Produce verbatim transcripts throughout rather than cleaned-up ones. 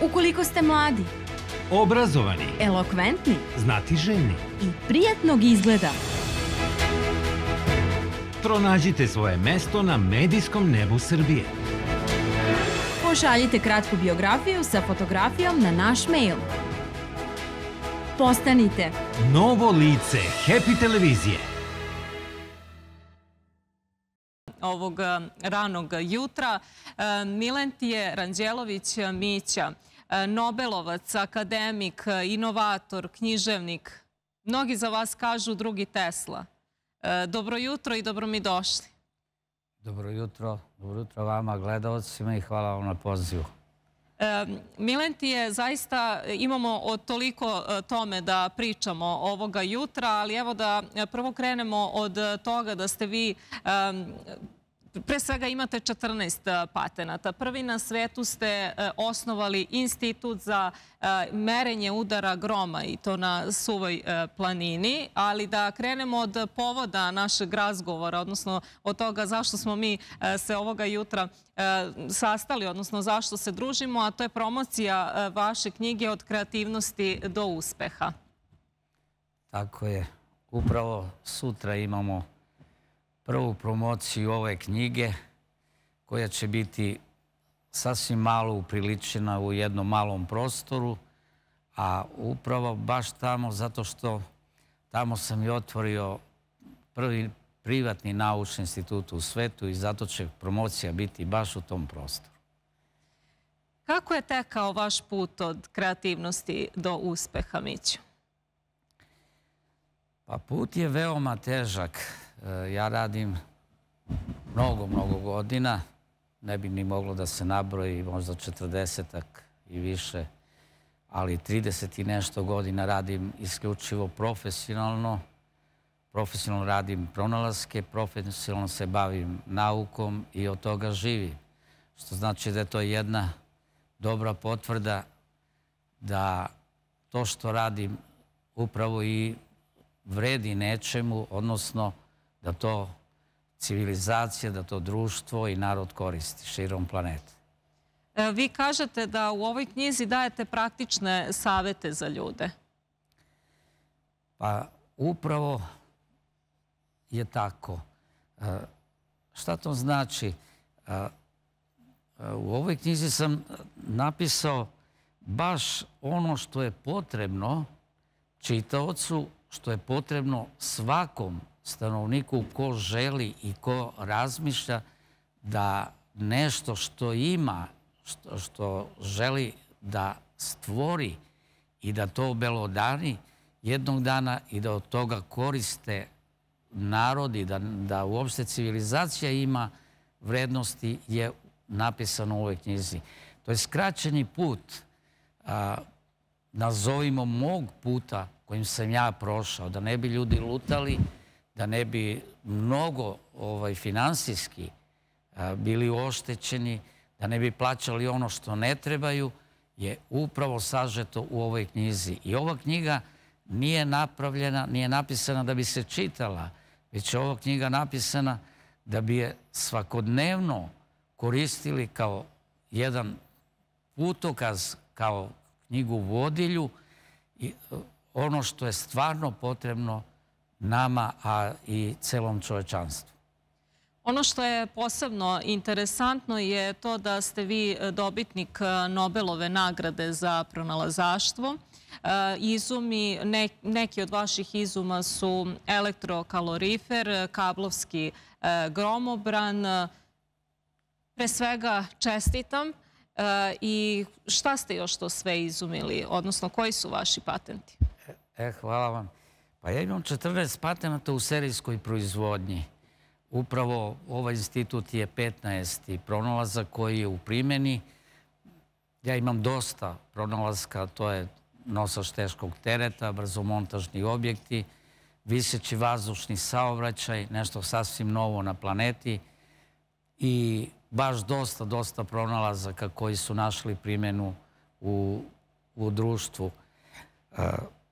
Ukoliko ste mladi, obrazovani, elokventni znatiželjni i prijatnog izgleda, pronađite svoje mesto na medijskom nebu Srbije. Pošaljite kratku biografiju sa fotografijom na naš mail. Postanite novo lice Happy televizije. Ovog ranog jutra Milentije Ranđelović Mića, Nobelovac, akademik, inovator, književnik. Mnogi za vas kažu drugi Tesla. Dobro jutro i dobro mi došli. Dobro jutro, dobro jutro vama, gledalcima, i hvala vam na pozivu. Milentije, zaista imamo o toliko tome da pričamo ovoga jutra, ali evo da prvo krenemo od toga da ste vi, pre svega imate četrnaest patenata. Prvi na svetu ste osnovali institut za merenje udara groma, i to na Suvoj planini, ali da krenemo od povoda našeg razgovora, odnosno od toga zašto smo mi se ovoga jutra sastali, odnosno zašto se družimo, a to je promocija vaše knjige Od kreativnosti do uspeha. Tako je. Upravo sutra imamo prvu promociju ove knjige, koja će biti sasvim malo upriličena u jednom malom prostoru, a upravo baš tamo, zato što tamo sam i otvorio prvi privatni naučni institut u svetu, i zato će promocija biti baš u tom prostoru. Kako je tekao vaš put od kreativnosti do uspeha, Miću? Pa put je veoma težak. Ja radim mnogo, mnogo godina. Ne bi ni moglo da se nabroji, možda četrdesetak i više, ali trideset i nešto godina radim isključivo profesionalno. Profesionalno radim pronalaske, profesionalno se bavim naukom i od toga živim. Što znači da je to jedna dobra potvrda da to što radim upravo i vredi nečemu, odnosno da to civilizacija, da to društvo i narod koristi širom planete. Vi kažete da u ovoj knjizi dajete praktične savete za ljude. Pa upravo je tako. Šta to znači? U ovoj knjizi sam napisao baš ono što je potrebno čitaocu, što je potrebno svakom stanovniku ko želi i ko razmišlja da nešto što ima, što, što želi da stvori i da to obelodani jednog dana i da od toga koriste narodi, da, da uopšte civilizacija ima vrednosti, je napisano u ovoj knjizi. To je skraćeni put, a, nazovimo mog puta kojim sam ja prošao, da ne bi ljudi lutali, da ne bi mnogo ovaj, finansijski a, bili oštećeni, da ne bi plaćali ono što ne trebaju, je upravo sažeto u ovoj knjizi. I ova knjiga nije napravljena, nije napisana da bi se čitala, već je ova knjiga napisana da bi je svakodnevno koristili kao jedan putokaz, kao knjigu vodilju, i ono što je stvarno potrebno nama, a i celom čovečanstvu. Ono što je posebno interesantno je to da ste vi dobitnik Nobelove nagrade za pronalazaštvo. Izumi, neki od vaših izuma su elektrokalorifer, kablovski gromobran. Pre svega čestitam. I šta ste još to sve izumili, odnosno koji su vaši patenti? E, hvala vam. Pa ja imam četrnaest patenata u serijskoj proizvodnji. Upravo ovaj institut je petnaesti pronalazak koji je u primjeni. Ja imam dosta pronalaska, to je nosač teškog tereta, brzomontažni objekti, viseći vazdušni saobraćaj, nešto sasvim novo na planeti, i baš dosta, dosta pronalazaka koji su našli primjenu u, u društvu. E,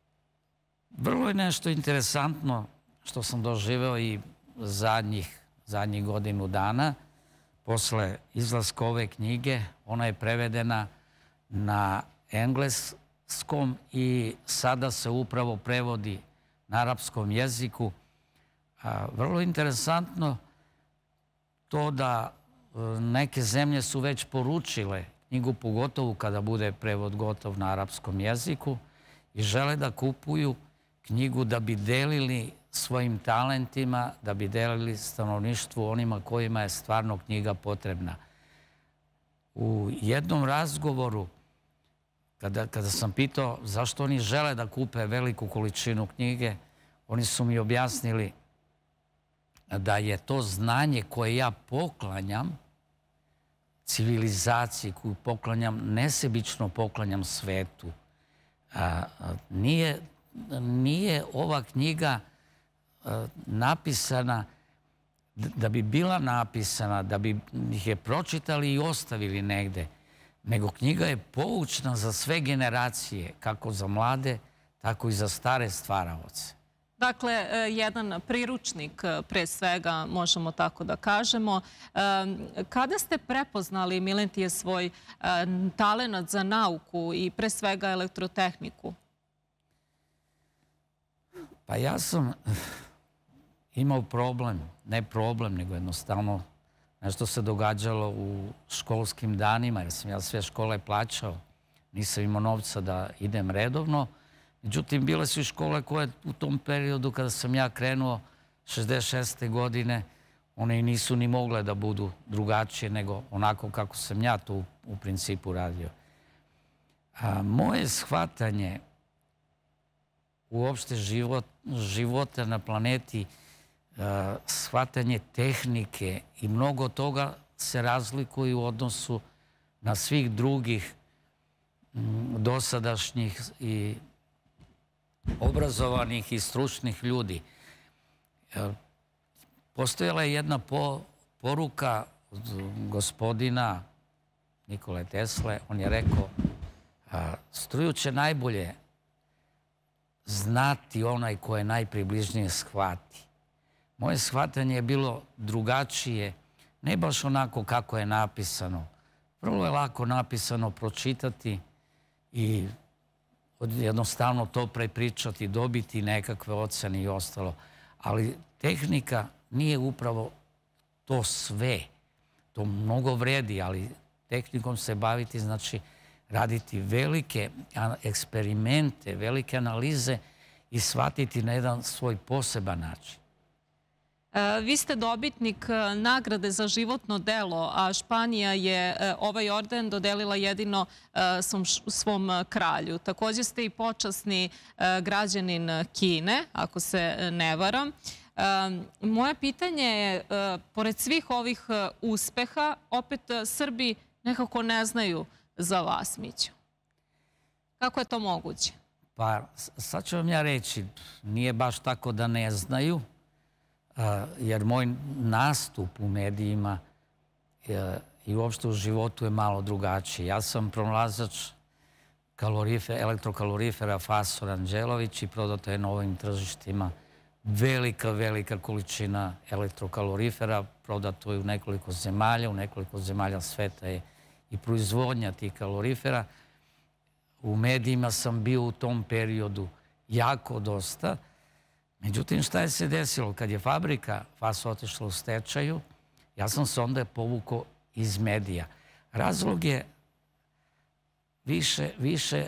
vrlo je nešto interesantno što sam doživeo i zadnjih, zadnjih godinu dana. Posle izlaska ove knjige, ona je prevedena na engleskom i sada se upravo prevodi na arapskom jeziku. Vrlo interesantno to da neke zemlje su već poručile knjigu, pogotovo kada bude prevod gotov na arapskom jeziku, i žele da kupuju knjigu da bi delili svojim talentima, da bi delili stanovništvu onima kojima je stvarno knjiga potrebna. U jednom razgovoru, kada, kada sam pitao zašto oni žele da kupe veliku količinu knjige, oni su mi objasnili da je to znanje koje ja poklanjam civilizaciji, koju poklanjam, nesebično poklanjam svetu. A, nije, nije ova knjiga a, napisana da bi bila napisana, da bi ih je pročitali i ostavili negde, nego knjiga je poučna za sve generacije, kako za mlade, tako i za stare stvaraoce. Dakle, jedan priručnik, pre svega, možemo tako da kažemo. Kada ste prepoznali, Milentije, svoj talenat za nauku i pre svega elektrotehniku? Pa ja sam imao problem, ne problem, nego jednostavno nešto se događalo u školskim danima, jer sam ja sve škole plaćao. Nisam imao novca da idem redovno. Međutim, bile su i škole koje u tom periodu kada sam ja krenuo šezdeset šeste godine, one i nisu ni mogle da budu drugačije nego onako kako sam ja to u principu radio. A moje shvatanje uopšte život, života na planeti, a, shvatanje tehnike i mnogo toga se razlikuje u odnosu na svih drugih m, dosadašnjih i obrazovanih i stručnih ljudi. Postojala je jedna po, poruka od gospodina Nikole Tesle. On je rekao, a, struju će najbolje znati onaj ko je najpribližnije shvati. Moje shvatanje je bilo drugačije, ne baš onako kako je napisano. Vrlo je lako napisano pročitati i jednostavno to prepričati, dobiti nekakve ocene i ostalo. Ali tehnika nije upravo to sve. To mnogo vredi, ali tehnikom se baviti znači raditi velike eksperimente, velike analize i shvatiti na jedan svoj poseban način. Vi ste dobitnik nagrade za životno delo, a Španija je ovaj orden dodelila jedino svom, svom kralju. Također ste i počasni građanin Kine, ako se ne varam. Moje pitanje je, pored svih ovih uspeha, opet Srbi nekako ne znaju za vas, Mićo. Kako je to moguće? Pa, sad ću vam ja reći, nije baš tako da ne znaju, jer moj nastup u medijima i uopšte u životu je malo drugačiji. Ja sam pronalazač elektrokalorifera Fasor Anđelović i prodato je na ovim tržištima velika, velika količina elektrokalorifera. Prodato je u nekoliko zemalja, u nekoliko zemalja sveta je i proizvodnja tih kalorifera. U medijima sam bio u tom periodu jako dosta. Međutim, šta je se desilo? Kad je fabrika Faso otišla u stečaju, ja sam se onda povukao iz medija. Razlog je više, više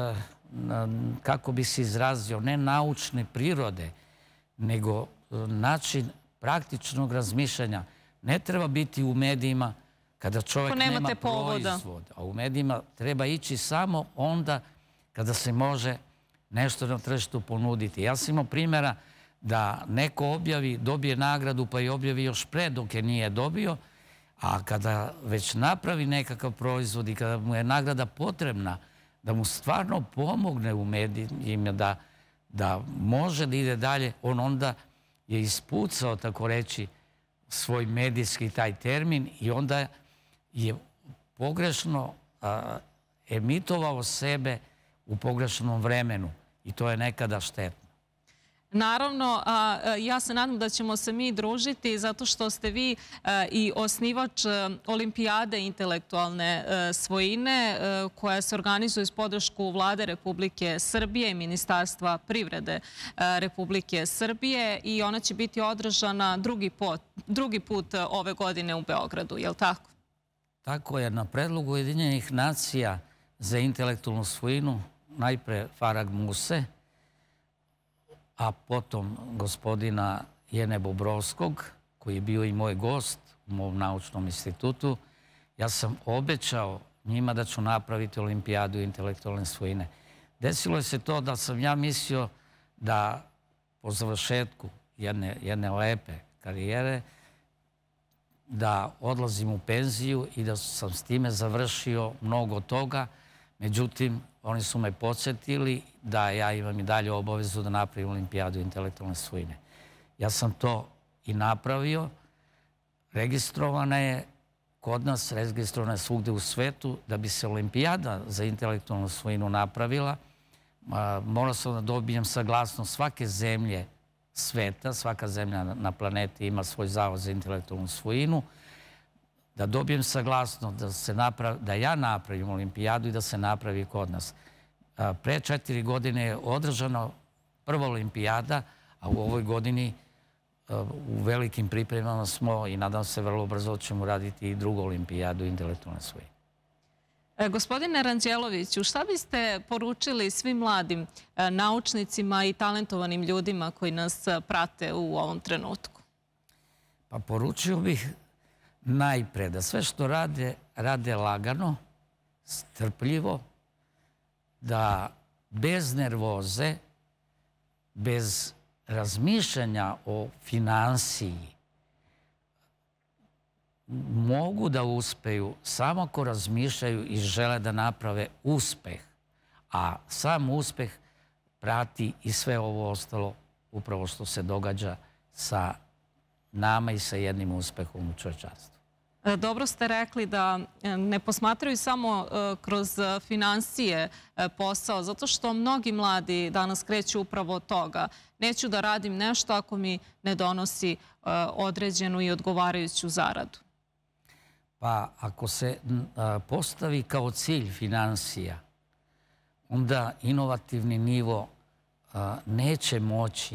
kako bi se izrazio, ne naučne prirode, nego način praktičnog razmišljanja. Ne treba biti u medijima kada čovjek nema proizvod, a u medijima treba ići samo onda kada se može nešto na tržištu ponuditi. Ja sam imao primjera da neko objavi, dobije nagradu pa je objavi još pre dok je nije dobio, a kada već napravi nekakav proizvod i kada mu je nagrada potrebna, da mu stvarno pomogne u medijima da, da može da ide dalje, on onda je ispucao, tako reći, svoj medijski taj termin i onda je pogrešno a, emitovao sebe u pogrešnom vremenu. I to je nekada štetno. Naravno, a, ja se nadam da ćemo se mi družiti zato što ste vi a, i osnivač a, Olimpijade intelektualne a, svojine a, koja se organizuje s podršku Vlade Republike Srbije i Ministarstva privrede a, Republike Srbije i ona će biti održana drugi, pot, drugi put ove godine u Beogradu, je li tako? Tako je, na predlogu Ujedinjenih nacija za intelektualnu svojinu najpre Farag Muse, a potom gospodina Jene Bobrovskog, koji je bio i moj gost u mom naučnom institutu, ja sam obećao njima da ću napraviti Olimpijadu intelektualne svojine. Desilo se to da sam ja mislio da po završetku jedne, jedne lepe karijere da odlazim u penziju i da sam s time završio mnogo toga. Međutim, oni su me podsjetili da ja imam i dalje obavezu da napravim Olimpijadu intelektualne svojine. Ja sam to i napravio. Registrovana je kod nas, registrovana je svugde u svetu. Da bi se Olimpijada za intelektualnu svojinu napravila, morao sam da dobijem saglasnost svake zemlje sveta. Svaka zemlja na planeti ima svoj zavod za intelektualnu svojinu. Da dobijem saglasnost da, se napravi, da ja napravim Olimpijadu i da se napravi kod nas. Pre četiri godine je održana prva Olimpijada, a u ovoj godini u velikim pripremama smo i nadam se vrlo brzo ćemo raditi i drugu Olimpijadu intelektualne svojine. Gospodine Ranđeloviću, šta biste poručili svim mladim naučnicima i talentovanim ljudima koji nas prate u ovom trenutku? Pa poručio bih najpre da sve što rade, rade lagano, strpljivo, da bez nervoze, bez razmišljanja o finansiji mogu da uspeju samo ako razmišljaju i žele da naprave uspeh. A sam uspeh prati i sve ovo ostalo upravo što se događa sa nama i sa jednim uspehom u čovječanstvu. Dobro ste rekli da ne posmatraju samo kroz finansije posao, zato što mnogi mladi danas kreću upravo od toga. Neću da radim nešto ako mi ne donosi određenu i odgovarajuću zaradu. Pa ako se postavi kao cilj finansija, onda inovativni nivo neće moći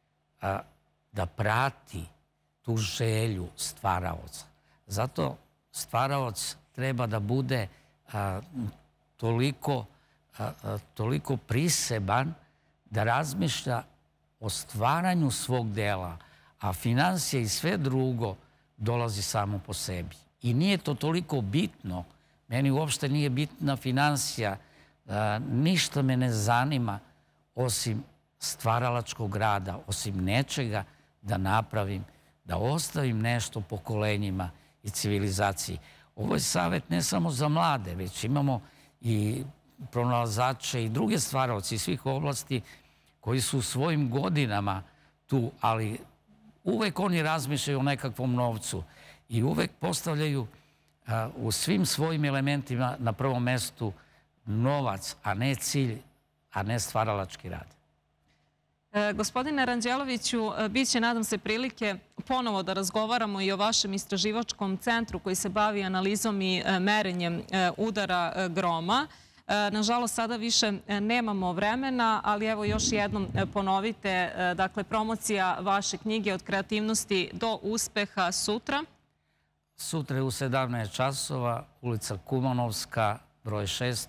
da prati tu želju stvaraoca. Zato stvaraoc treba da bude a, toliko, a, a, toliko priseban da razmišlja o stvaranju svog dela, a finansije i sve drugo dolazi samo po sebi. I nije to toliko bitno. Meni uopšte nije bitna finansija. A, ništa me ne zanima osim stvaralačkog rada, osim nečega da napravim, da ostavim nešto pokolenjima i civilizaciji. Ovo je savjet ne samo za mlade, već imamo i pronalazače i druge stvaraoci iz svih oblasti koji su u svojim godinama tu, ali uvek oni razmišljaju o nekakvom novcu i uvek postavljaju a, u svim svojim elementima na prvom mestu novac, a ne cilj, a ne stvaralački rad. Gospodine Ranđeloviću, bit će, nadam se, prilike ponovo da razgovaramo i o vašem istraživačkom centru koji se bavi analizom i merenjem udara groma. Nažalost, sada više nemamo vremena, ali evo još jednom ponovite, dakle, promocija vaše knjige Od kreativnosti do uspeha sutra. Sutra je u sedamnaest časova, ulica Kumanovska, broj šest.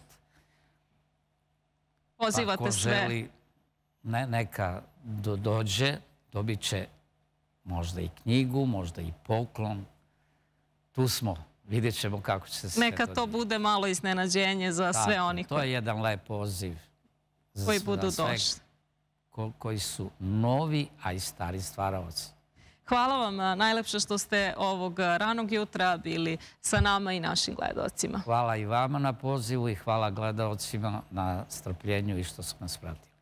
Pozivate sve. Ne, neka do, dođe, dobit će možda i knjigu, možda i poklon. Tu smo, vidjet ćemo kako će se sve Neka to to bude malo iznenađenje za Tako, sve oni to koji... je jedan lep poziv. Za, koji budu za sve došli. Ko, koji su novi, a i stari stvaraoci. Hvala vam najlepše što ste ovog ranog jutra bili sa nama i našim gledalcima. Hvala i vama na pozivu i hvala gledalcima na strpljenju i što su nas pratili.